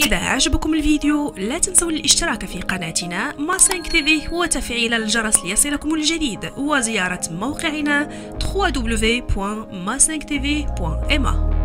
إذا عجبكم الفيديو لا تنسوا الاشتراك في قناتنا ما5 TV وتفعيل الجرس ليصلكم الجديد وزيارة موقعنا www.ma5tv.ma.